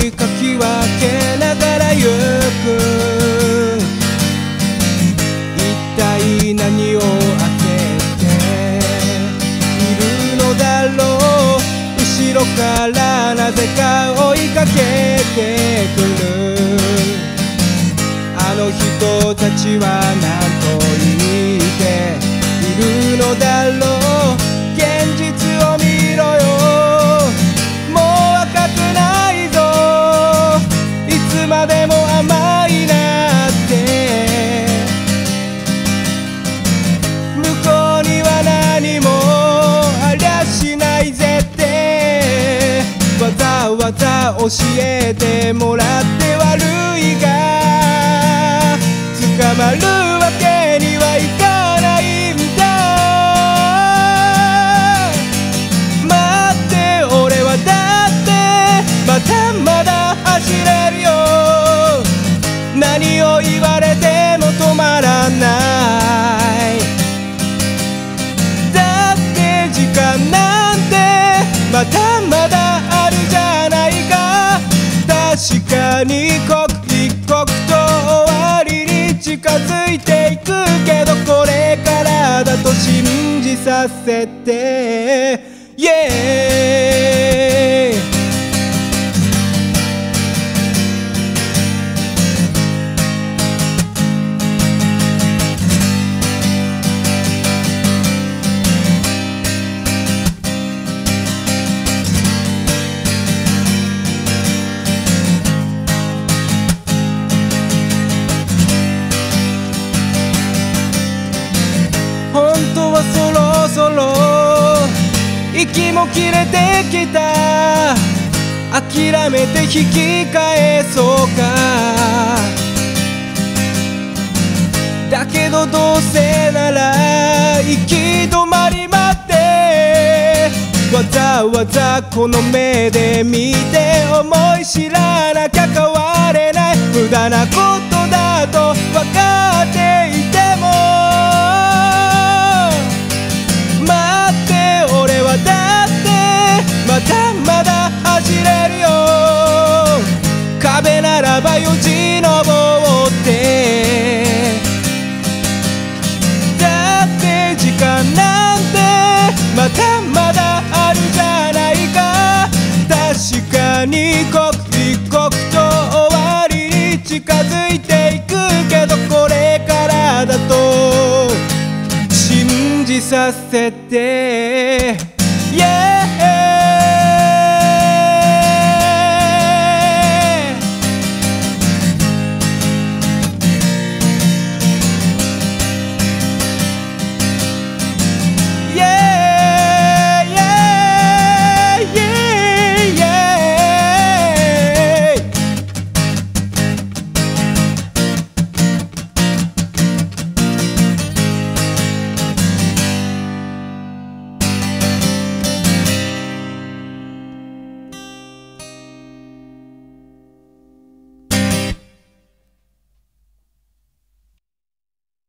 いかき分けながら行く。一体何を焦っているのだろう。後ろからなぜか追いかけてくる。あの人たちは何と言っているのだろう。現実を見ろよ、もう若くないぞ。いつまでも甘いなって。向こうには何もありゃしないぜって。わざわざ教えてもらって悪いが、捕まるわけにはいかないんだ。待って、俺はだってまだまだ走れるよ。何を言われても止まらない。だって時間なんてまだまだあるじゃないか。確かに刻一刻と終わりに近づいていくけど、これからだと信じさせて、本当はそろそろ息も切れてきた。諦めて引き返そうか。だけどどうせなら行き止まりまって。わざわざこの目で見て思い知らなきゃ変われない。無駄なことだと分かっていても、だってまだまだ走れるよ。壁ならばよじ登って。だって時間なんてまだまだあるじゃないか。確かに刻一刻と終わりに近づいていくけど、これからだと信じさせて。